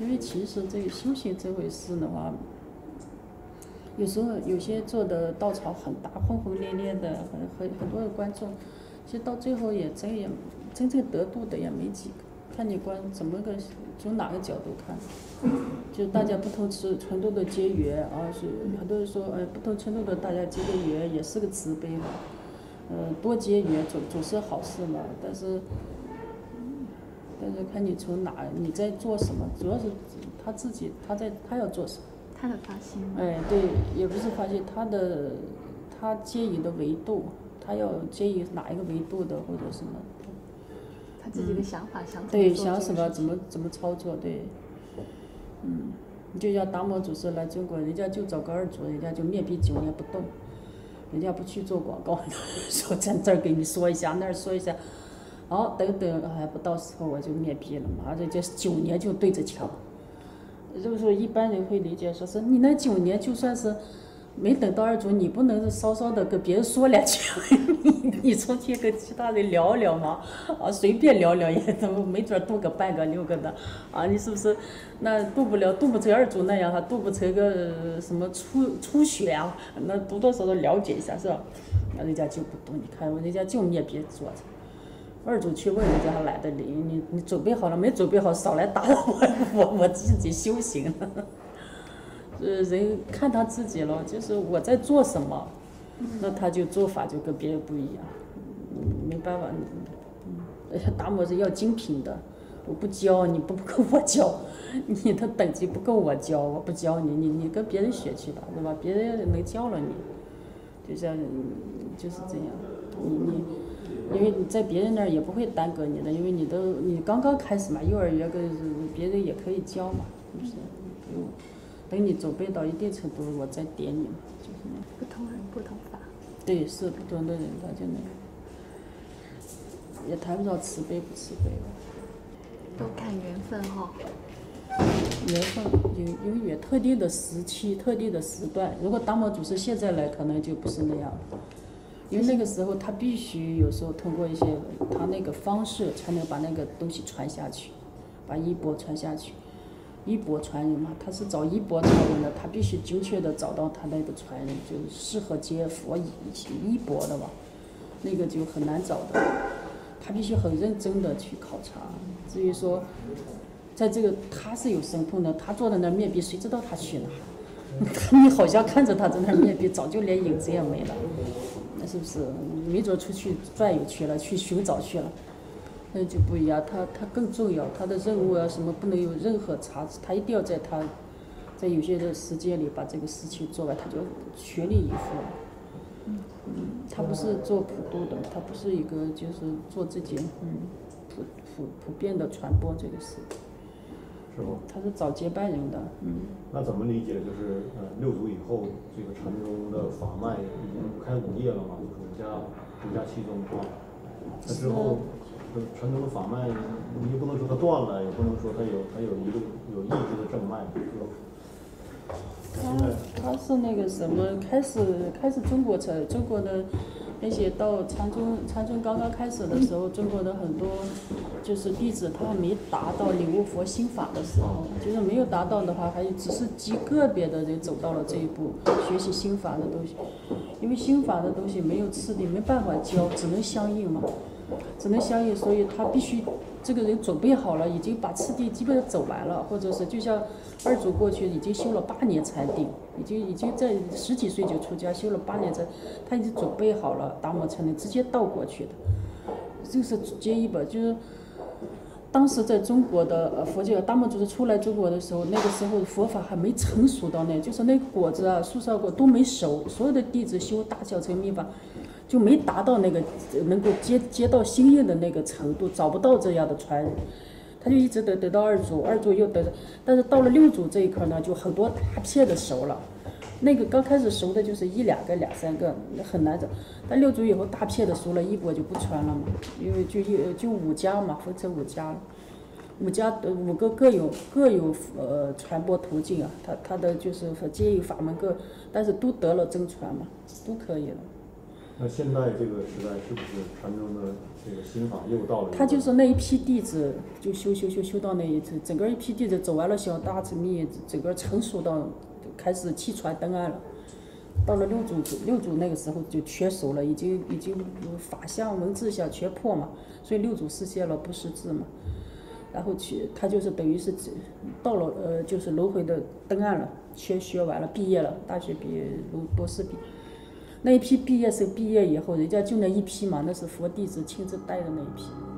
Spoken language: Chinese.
因为其实这个修行这回事的话，有时候有些做的道场很大，轰轰烈烈的，很多的观众，其实到最后真正得度的也没几个，看你怎么从哪个角度看，就大家不同程度的结缘啊，是很多人说，不同程度的大家结个缘也是个慈悲嘛，多结缘总是好事嘛，但是看你从哪，你在做什么，主要是他自己，他要做什么。 他的发心。 对，也不是发心，他介意的维度，他要介意哪一个维度的或者什么。 他自己的想法， 对，想什么怎么操作，对。你就像达摩祖师来中国，人家就找个二祖，人家就面壁9年不动，人家不去做广告，说咱这儿给你说一下，那儿说一下，好，等还不到时候我就面壁了嘛，这9年就对着墙。就是说一般人会理解说是你那9年就算是没等到二祖，你不能稍稍的跟别人说2句，你出去跟其他人聊聊嘛，随便聊聊也没准渡个半个6个的，你是不是？那渡不成二祖那样，还渡不成个什么初学啊，那多少都了解一下是吧？那人家就不懂，你看人家就面壁坐着。二祖去问人家还懒得理你准备好了没？准备好少来打扰我自己修行了。人看他自己了，就是我在做什么，那他就做法就跟别人不一样，没办法。达摩是要精品的，我不教你不够我教，你的等级不够我教，我不教你跟别人学去吧，对吧？别人能教了你，就是这样，因为你在别人那儿也不会耽搁你的，因为你刚刚开始嘛，幼儿园跟别人也可以教嘛，是不是？等你准备到一定程度，我再点你嘛，就是那样。 不同人不同法。对， 是不同的人他就那样，也谈不着慈悲不慈悲了。 都看缘分哈。 缘分有特定的时期、特定的时段。如果达摩祖师现在来，可能就不是那样。因为那个时候他必须有时候通过一些他那个方式才能把那个东西传下去，把衣钵传下去。衣钵传人嘛，他是找衣钵传人的，他必须精确的找到他那个传人，就是适合接佛衣钵的嘛，那个就很难找的，他必须很认真的去考察。至于说，在这个他是有神通的，他坐在那面壁，谁知道他去哪？你好像看着他在那面壁，早就连影子也没了，那是不是？没准出去转悠去了，去寻找去了。那就不一样，他更重要，他的任务啊什么不能有任何差池，他一定要在有些的时间里把这个事情做完，他就全力以赴。他不是做普度的，他不是一个就是做自己普遍的传播这个事。 是不？ 他是找接班人的。 那怎么理解？就是6祖以后，这个禅宗的法脉已经开5业了嘛，就是五家七宗啊。那之后。传统的法脉，你不能说它断了，也不能说它有一个有意志的正脉，是吧？ 他是那个什么，开始中国的那些到禅宗刚刚开始的时候，中国的很多就是弟子，他还没达到领悟佛心法的时候，就是没有达到的话，还只是极个别的人走到了这一步，学习心法的东西，因为心法的东西没有次第，没办法教，只能相应嘛。所以他必须这个人准备好了，已经把次第基本上走完了，或者是就像二祖过去已经修了8年禅定，已经在10几岁就出家修了8年禅，他已经准备好了，达摩才能直接倒过去的。这是接一本，就是当时在中国的佛教达摩祖师出来中国的时候，那个时候佛法还没成熟到那，就是那个果子啊，树上果都没熟，所有的弟子修大小乘密法。就没达到那个能够接到心印的那个程度，找不到这样的传人，他就一直得到二祖又得，但是到了6祖这一刻呢，就很多大片的熟了，那个刚开始熟的就是1、2个、2、3个，很难找，但6祖以后大片的熟了，衣钵就不传了嘛，因为就5家嘛，分成5家了，5个各有传播途径啊，他的就是接引法门但是都得了真传嘛，都可以了。 那现在这个时代是不是禅宗的这个心法又到了？ 他就是那一批弟子就修到那一次，整个一批弟子走完了小大之密，整个成熟到开始气传登岸了。到了六祖那个时候就全熟了，已经法相文字相全破嘛，所以六祖示现了不识字嘛。然后他就是等于是到了就是轮回的登岸了，全学完了，毕业了，大学毕业，博士毕业。那一批毕业生毕业以后，人家就那一批嘛，那是佛弟子亲自带的那一批。